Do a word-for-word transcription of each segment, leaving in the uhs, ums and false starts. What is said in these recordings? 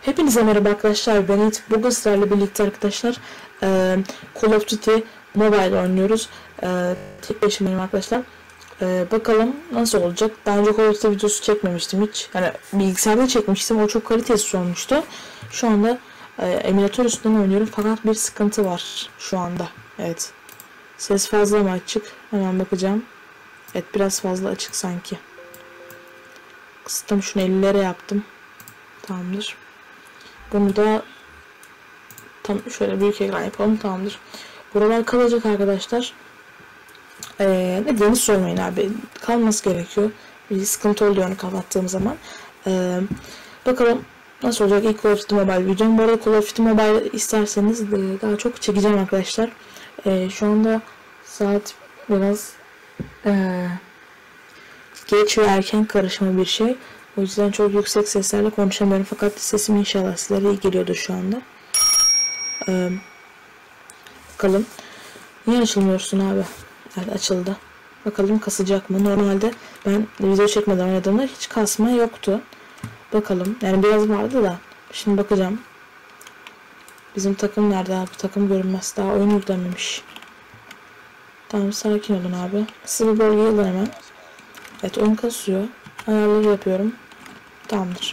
Hepinize merhaba arkadaşlar, ben Yiğit. Bugün sizlerle birlikte arkadaşlar e, Call of Duty Mobile oynuyoruz. E, tek başımayım arkadaşlar. E, bakalım nasıl olacak. Daha önce Call of Duty videosu çekmemiştim hiç. Yani bilgisayarda çekmiştim, o çok kalitesiz olmuştu. Şu anda e, emülatör üstünden oynuyorum fakat bir sıkıntı var şu anda. Evet. Ses fazla mı açık? Hemen bakacağım. Evet, biraz fazla açık sanki. Kıstım, şunu ellilere yaptım. Tamamdır. Bunu da tam şöyle büyük ekran yapalım, tamamdır. Buralar kalacak arkadaşlar. Ee, ne deniz sormayın abi. Kalması gerekiyor. Bir sıkıntı oluyor onu kapattığım zaman. Ee, bakalım nasıl olacak ilk Call of Duty Mobile videom. Bu arada Call of Duty Mobile isterseniz daha çok çekeceğim arkadaşlar. Ee, şu anda saat biraz ee, geç ve erken karışma bir şey. O yüzden çok yüksek seslerle konuşamıyorum fakat sesim inşallah sizlere iyi geliyordur şu anda. Ee, bakalım. Niye açılmıyorsun abi? Evet, açıldı. Bakalım kasacak mı? Normalde ben video çekmeden oynadığımda hiç kasma yoktu. Bakalım. Yani biraz vardı da. Şimdi bakacağım. Bizim takım nerede abi? Takım görünmez. Daha oyun yüklenmemiş. Tamam, sakin olun abi. Kısa bir bölgeye alın hemen. Evet, oyun kasıyor. Ayarları yapıyorum. Tamamdır.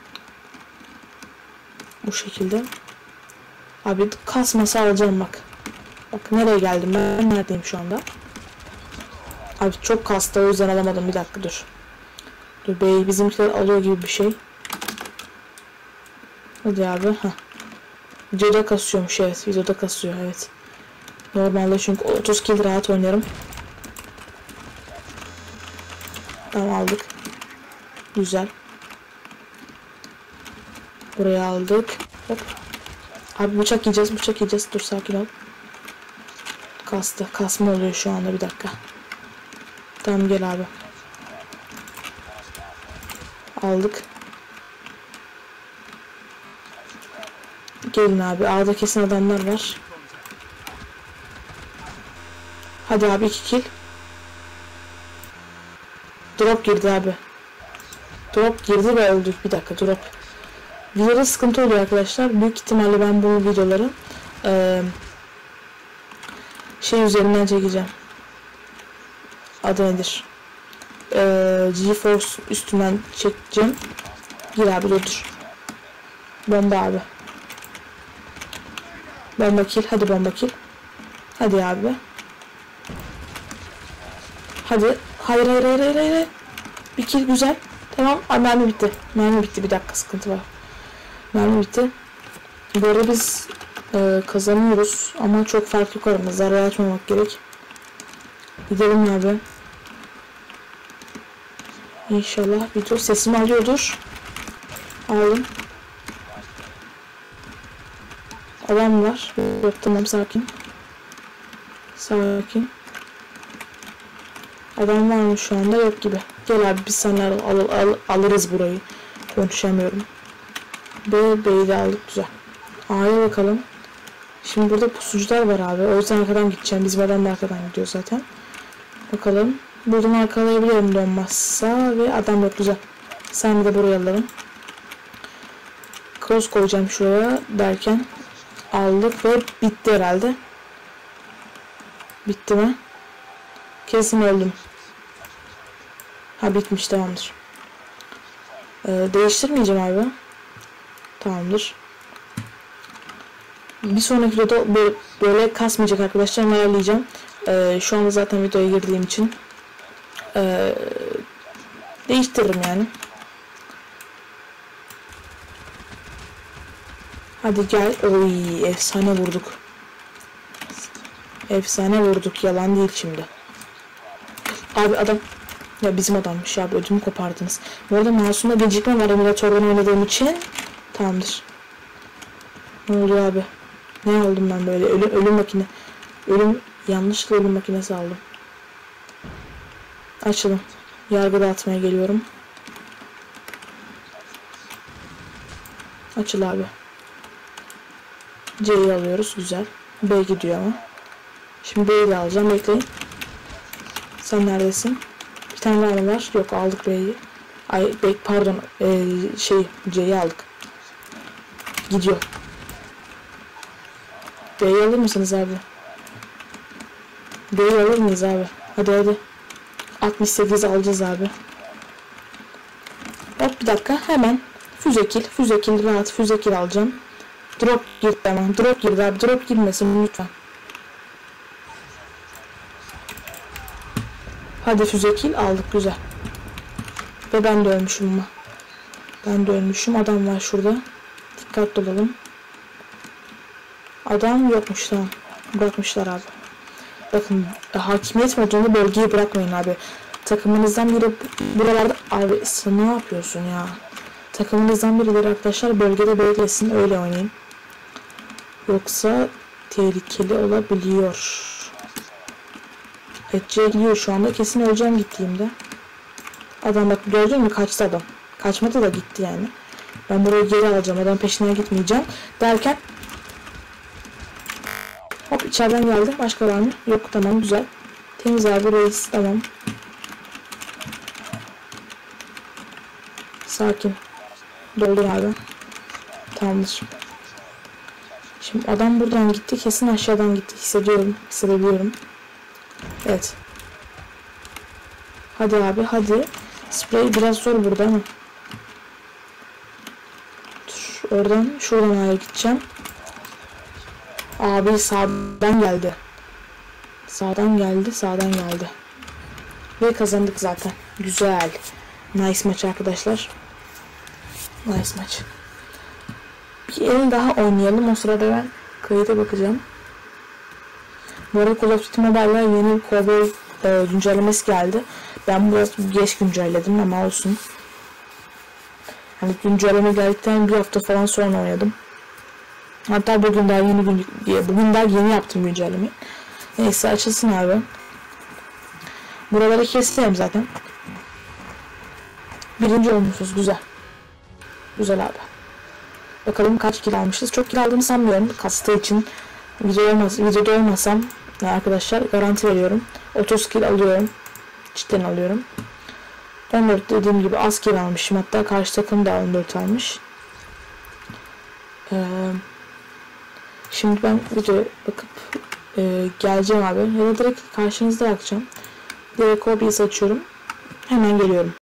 Bu şekilde. Abi kasması alacağım bak. Bak nereye geldim ben, neredeyim şu anda. Abi çok kastı, o yüzden alamadım, bir dakika dur. Dur bey, bizimkiler alıyor gibi bir şey. Hadi abi. Heh. Videoda kasıyormuş, evet, videoda kasıyor, evet. Normalde çünkü otuz kill rahat oynarım. Tamam, aldık. Güzel. Buraya aldık. Hop. Abi bıçak yiyeceğiz, bıçak yiyeceğiz. Dur sakin ol. Kastı. Kasma oluyor şu anda, bir dakika. Tamam, gel abi. Aldık. Gelin abi. A'da kesin adamlar var. Hadi abi, iki kill. Drop girdi abi. Drop girdi ve öldük. Bir dakika, drop. Videoda sıkıntı oluyor arkadaşlar. Büyük ihtimalle ben bu videoları e, şey üzerinden çekeceğim. Adı nedir? E, GeForce üstünden çekeceğim. Gir abi, dur. Bomba abi. Bomba kill. Hadi bomba kill. Hadi abi. Hadi. Hayır hayır hayır hayır hayır. Bir kill, güzel. Tamam. Ay, mermi bitti. Mermi bitti. Bir dakika, sıkıntı var. Mermi bitti. Bu arada biz e, kazanıyoruz ama çok fark yok aramızda. Zarar açmamak gerek. Gidelim abi. İnşallah video sesimi alıyordur. Aldım. Adam var. Yok, tamam, sakin. Sakin. Adam var mı şu anda? Yok gibi. Gel abi, biz seninle al, al, al, alırız burayı. Konuşamıyorum. B, B'yi de aldık, güzel. A'ya bakalım. Şimdi burada pusucular var abi. O yüzden arkadan gideceğim. Bizim adam da arkadan gidiyor zaten. Bakalım. Buradan arkalayabilirim donmazsa. Ve adam yok, güzel. Sen de buraya alalım. Cross koyacağım şuraya derken aldık ve bitti herhalde. Bitti mi? Kesin öldüm. Ha, bitmiş, tamamdır. Ee, değiştirmeyeceğim abi. Tamamdır. Bir sonraki videoda böyle kasmayacak arkadaşlar, ayarlayacağım. Ee, şu anda zaten videoya girdiğim için ee, değiştiririm yani. Hadi gel. Oy, efsane vurduk. Efsane vurduk, yalan değil şimdi. Abi adam, ya bizim adammış ya, ödümü kopardınız. Bu arada mouse'umda gecikme var emülatörden oynadığım için. Tamamdır. Ne oluyor abi? Ne oldum ben böyle? Ölüm, ölüm makine. Ölüm, yanlışlıkla ölüm makinesi aldım. Açalım. Yargı dağıtmaya geliyorum. Açıl abi. C'yi alıyoruz. Güzel. B gidiyor ama. Şimdi B'yi de alacağım. Bekleyin. Sen neredesin? Bir tane daha mı var? Yok, aldık B'yi. Ay, bek pardon. Ee, şey C'yi aldık. gidiyor. B'yi alır mısınız abi? B'yi alır mıyız abi? Hadi hadi. altmış sekiz alacağız abi. Hop bir dakika hemen. Füze kill. Füze kill rahat. Füze kill alacağım. Drop girdi hemen. Drop girdi abi. Drop girmesin lütfen. Hadi füze kill aldık güzel. Ve ben de ölmüşüm ama. Ben de ölmüşüm. Adam var şurada. Dikkatli olalım. Adam yokmuş tamam. Bırakmışlar abi. Bakın hakimiyet modunda bölgeyi bırakmayın abi. Takımınızdan biri buralarda abi sen ne yapıyorsun ya? Takımınızdan birileri arkadaşlar bölgede beklesin öyle oynayın. Yoksa tehlikeli olabiliyor. Etçiye gidiyor şu anda kesin öleceğim gittiğimde. Adam bak gördün mü kaçtı adam. Kaçmadı da gitti yani. Ben burayı geri alacağım adam peşine gitmeyeceğim derken hop içeriden geldi. Başka var mı? Yok tamam güzel. Temiz abi reis tamam. Sakin. Doldur abi. Tamamdır. Şimdi adam buradan gitti. Kesin aşağıdan gitti. Hissediyorum. Hissedebiliyorum. Evet. Hadi abi hadi. Sprey biraz zor burada ama. Dur, oradan şuradan aya gideceğim. Abi sağdan geldi. Sağdan geldi. Sağdan geldi. Ve kazandık zaten. Güzel. Nice maç arkadaşlar. Nice maç. Bir el daha oynayalım. O sırada ben kayıta bakacağım. Bu arada Call of Duty Mobile'la yeni bir Cowboy e, güncellemesi geldi. Ben biraz geç güncelledim ama olsun. Hani güncelleme geldikten bir hafta falan sonra oynadım. Hatta bugün daha yeni gün, bugün daha yeni yaptım güncelleme. Neyse açılsın abi. Buraları keseceğim zaten. Birinci olmuşuz güzel. Güzel abi. Bakalım kaç kill almışız. Çok kill aldığımı sanmıyorum. Kastığı için video olmaz, videoda olmasam arkadaşlar garanti veriyorum. otuz kill alıyorum. Cidden alıyorum. on dört dediğim gibi az kill almışım. Hatta karşı takım da on dört almış. Ee, şimdi ben videoya bakıp e, geleceğim abi. Ya da direkt karşınızda bakacağım. Direkt O B S açıyorum. Hemen geliyorum.